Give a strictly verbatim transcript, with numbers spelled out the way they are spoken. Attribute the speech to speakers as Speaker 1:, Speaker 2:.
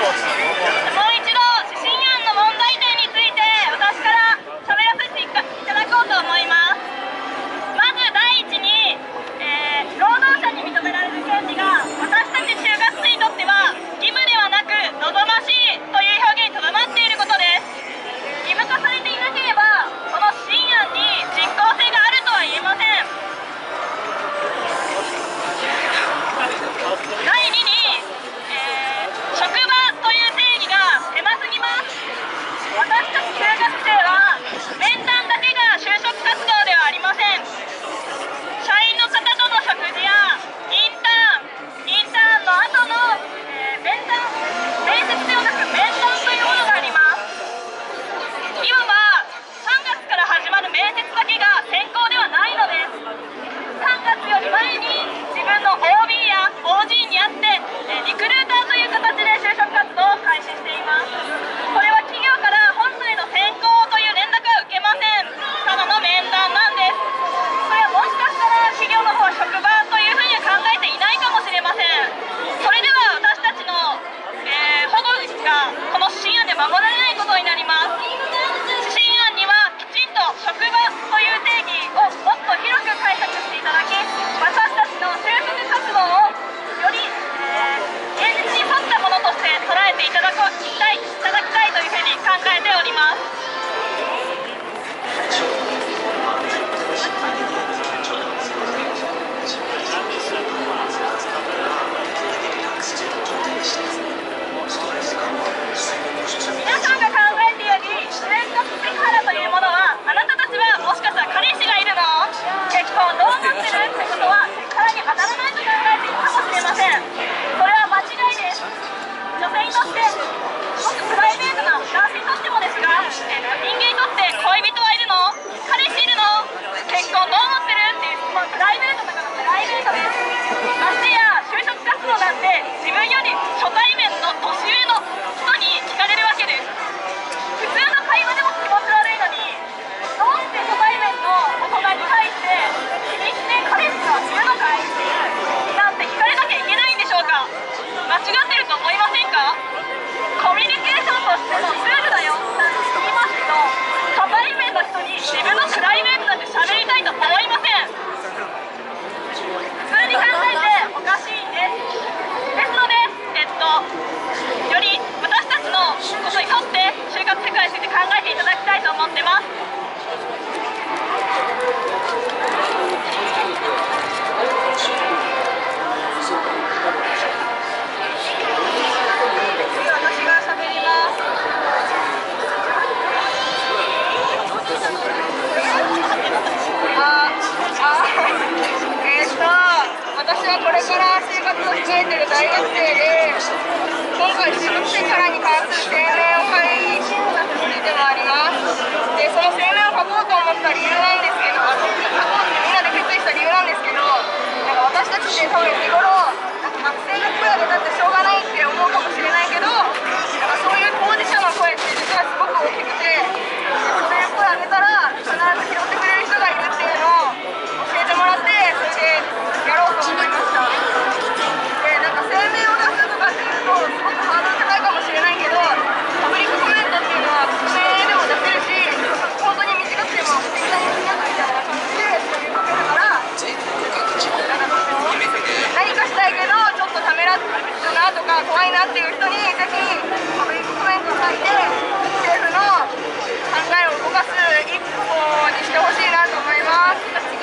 Speaker 1: 一度指針案の問題点について私から喋らせていただこうと思います。まず第一に、えー、労働者に認められる権利が私たち就活生にとっては義務ではなく望ましいという表現にとどまっていることです。義務化されていなければこの指針案に実効性があるとは言えません。第二に、えー、職場という定義が狭すぎます。私たち就活生は面談だけが就職活動ではありません。社員の方との食事やインターンインターンの後の、えー、面談面接ではなく面談というものがあります。いわばさんがつから始まる面接だけが選考ではないのです。さんがつより前に自分の オービー や オージー にあって、えー、リクルーターという形で就職活動を開始しています。これは企業から本来の選考という連絡は受けません。ただの面談なんです。これはもしかしたら企業の方は職場というふうには考えていないかもしれません。それでは私たちの、えー、保護がこの指針案で守られないことになります。指針案にはきちんと職場という定義をもっと広く解釈していただき、私たちの就職活動をより、えー、現実に沿ったものとして捉えていただきたい、いただきたいというふうに考えております。皆さんが考えているより就活セクハラというものは、あなたたちはもしかしたら彼氏がいるの？結婚どう思ってるってことはセクハラに当たらないと考えているかもしれません。それは間違いです。女性にとってもっとプライベートな男性にとってもですが、えー、人間にとって恋人はいるの？彼氏いるの？結婚どう思ってるっていう質問、プライベートだからプライベートです。ましてや就職活動なんて自分より初対面の年上の人に聞かれるわけです。普通の会話でも気持ち悪いのに、どうして初対面の大人に対して「君って彼氏はいるのかい？」なんて聞かれなきゃいけないんでしょうか。間違ってると思いませんか？コミュニケーションとしてのルールだよなんて言いますけど、初対面の人に自分のプライベートなんて喋りたいと思いません。普通に考えておかしいんです。ですので、えっと、より私たちのことにとって就活世界について考えていただきたいと思ってます。次私が喋ります。ああえー、っと私はこれから就活を控えている大学生で、今回就活セクハラに関する声明を書いたつもりでもあります。で、その声明を書こうと思った理由なんですけど、書こうってみんなで決意した理由なんですけど、なんか私たちって多分日頃なんか学生の声が出たってしょうがないって思うかもしれないけど、なんかそういう当事者の声って実はすごく大きくて、そういう声を上げたら必ず拾ってくれる人がいるっていうのを教えてもらって、それでやろうと思いました。で、なんか声明を出すとかっていうとすごくハードル高いかもしれないけど、パブリックコメントっていうのは匿名でも出せるし、本当に短くても適当に書きみたいな感じでそういう書けるから、何かしたいけどちょっとためらうなとか怖いなっていう人にぜひパブリックコメントを書いて政府の考えを動かす一歩にしてほしいなと思います。